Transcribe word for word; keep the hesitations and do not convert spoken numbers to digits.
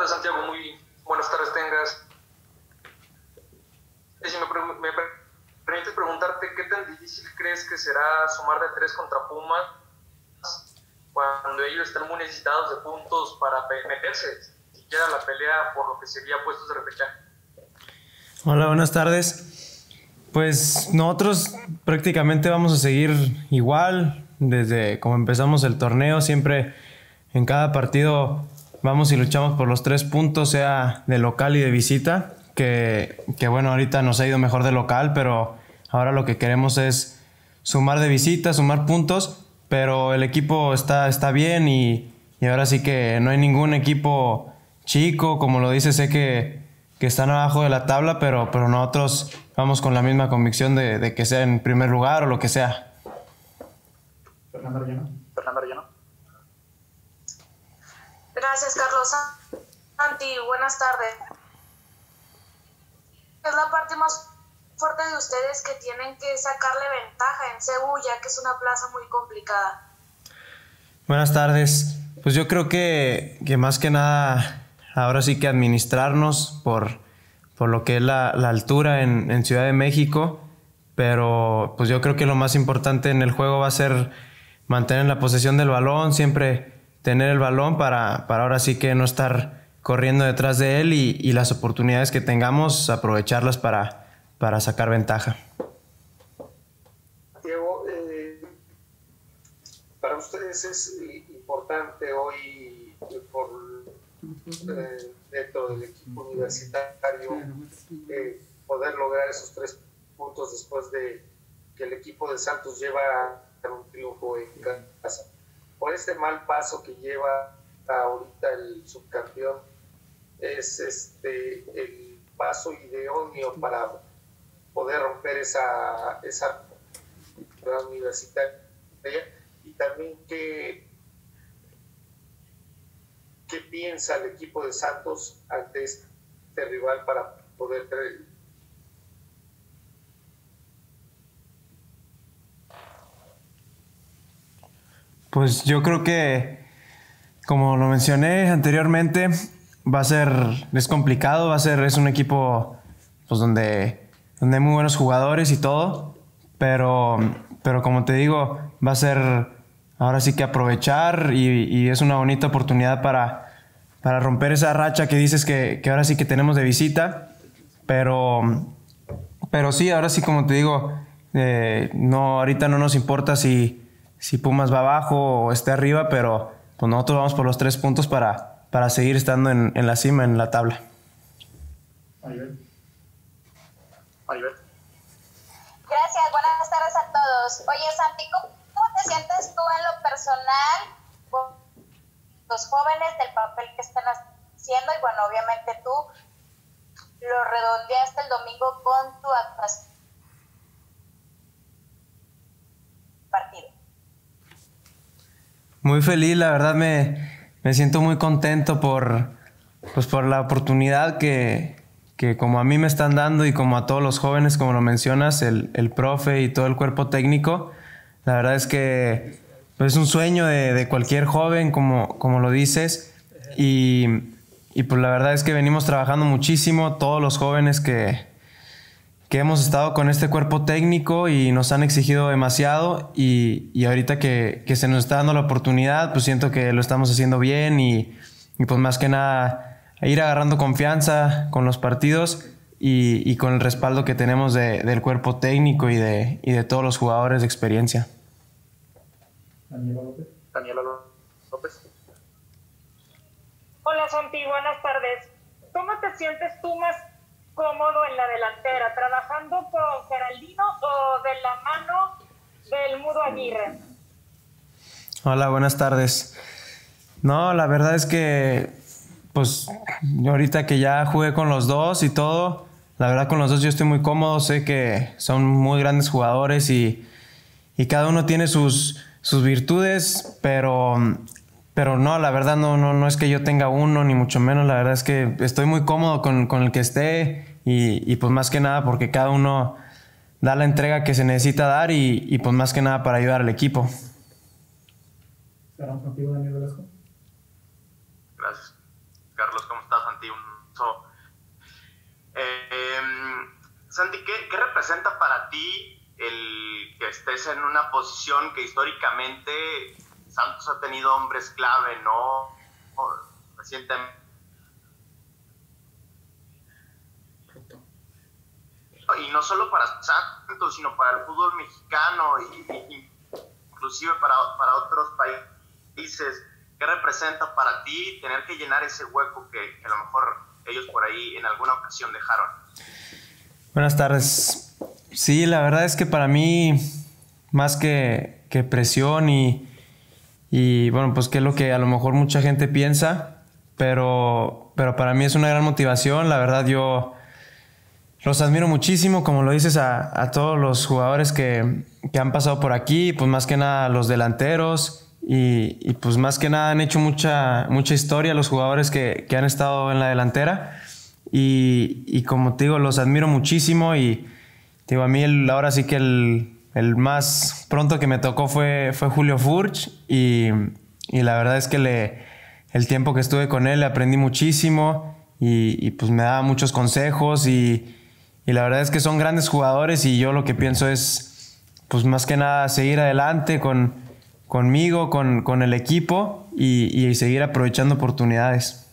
Hola Santiago, muy buenas tardes tengas. Y si me, me permites preguntarte, ¿qué tan difícil crees que será sumar de tres contra Pumas cuando ellos están muy necesitados de puntos para meterse siquiera a la pelea por lo que sería puestos de repechaje? Hola, buenas tardes. Pues nosotros prácticamente vamos a seguir igual desde como empezamos el torneo. Siempre en cada partido vamos y luchamos por los tres puntos, sea de local y de visita, que, que bueno, ahorita nos ha ido mejor de local, pero ahora lo que queremos es sumar de visita, sumar puntos, pero el equipo está, está bien y, y ahora sí que no hay ningún equipo chico, como lo dice, sé que, que están abajo de la tabla, pero, pero nosotros vamos con la misma convicción de, de que sea en primer lugar o lo que sea. Fernando Arellano. Fernando Arellano. Gracias, Carlos. Santi, buenas tardes. Es la parte más fuerte de ustedes que tienen que sacarle ventaja en C U, ya que es una plaza muy complicada. Buenas tardes. Pues yo creo que, que más que nada ahora sí que administrarnos por, por lo que es la, la altura en, en Ciudad de México, pero pues yo creo que lo más importante en el juego va a ser mantener la posesión del balón, siempre tener el balón para, para ahora sí que no estar corriendo detrás de él y, y las oportunidades que tengamos aprovecharlas para, para sacar ventaja. Diego, eh, para ustedes es importante hoy por, eh, dentro del equipo universitario eh, poder lograr esos tres puntos después de que el equipo de Santos lleva un triunfo en casa. Por este mal paso que lleva ahorita el subcampeón, es este el paso idóneo para poder romper esa esa universitaria, y también qué qué piensa el equipo de Santos ante este rival para poder traer. Pues yo creo que, como lo mencioné anteriormente, va a ser, es complicado, va a ser, es un equipo pues donde, donde hay muy buenos jugadores y todo, pero, pero como te digo, va a ser ahora sí que aprovechar y, y es una bonita oportunidad para, para romper esa racha que dices que, que ahora sí que tenemos de visita, pero, pero sí, ahora sí como te digo, eh, no, ahorita no nos importa si si Pumas va abajo o esté arriba, pero pues nosotros vamos por los tres puntos para, para seguir estando en, en la cima, en la tabla. Maribel. Maribel. Gracias, buenas tardes a todos. Oye, Santi, ¿cómo, cómo te sientes tú en lo personal con los jóvenes del papel que están haciendo? Y bueno, obviamente tú lo redondeaste el domingo con tu actuación partido. Muy feliz, la verdad me, me siento muy contento por, pues por la oportunidad que, que como a mí me están dando y como a todos los jóvenes, como lo mencionas, el, el profe y todo el cuerpo técnico. La verdad es que pues, es un sueño de, de cualquier joven, como, como lo dices, y, y pues la verdad es que venimos trabajando muchísimo, todos los jóvenes que... que hemos estado con este cuerpo técnico y nos han exigido demasiado y, y ahorita que, que se nos está dando la oportunidad, pues siento que lo estamos haciendo bien y, y pues más que nada ir agarrando confianza con los partidos y, y con el respaldo que tenemos de, del cuerpo técnico y de, y de todos los jugadores de experiencia. Daniela López. Daniela López. Hola Santi, buenas tardes. ¿Cómo te sientes tú más cómodo en la delantera, trabajando con Geraldino o de la mano del Mudo Aguirre? Hola, buenas tardes. No, la verdad es que pues ahorita que ya jugué con los dos y todo, la verdad con los dos yo estoy muy cómodo, sé que son muy grandes jugadores y, y cada uno tiene sus, sus virtudes, pero, pero no, la verdad no, no, no es que yo tenga uno, ni mucho menos, la verdad es que estoy muy cómodo con, con el que esté y, y pues más que nada porque cada uno da la entrega que se necesita dar y, y pues más que nada para ayudar al equipo. Cerramos contigo, Daniel Velasco. Gracias. Carlos, ¿cómo estás? ti. Un, so, eh, Santi, ¿qué, ¿qué representa para ti el que estés en una posición que históricamente Santos ha tenido hombres clave, ¿no? Recientemente. Y no solo para Santos, sino para el fútbol mexicano y, y inclusive para, para otros países. ¿Qué representa para ti tener que llenar ese hueco que, que a lo mejor ellos por ahí en alguna ocasión dejaron? Buenas tardes. Sí, la verdad es que para mí, más que, que presión y, y bueno, pues que es lo que a lo mejor mucha gente piensa, pero, pero para mí es una gran motivación. La verdad, yo los admiro muchísimo, como lo dices, a, a todos los jugadores que, que han pasado por aquí, pues más que nada los delanteros. Y, y pues más que nada han hecho mucha, mucha historia los jugadores que, que han estado en la delantera. Y, y como te digo, los admiro muchísimo. Y te digo, a mí el, ahora sí que el, el más pronto que me tocó fue, fue Julio Furch. Y, y la verdad es que le, el tiempo que estuve con él le aprendí muchísimo. Y, y pues me daba muchos consejos. Y, y la verdad es que son grandes jugadores. Y yo lo que pienso es, pues más que nada, seguir adelante con... conmigo, con, con el equipo y, y seguir aprovechando oportunidades.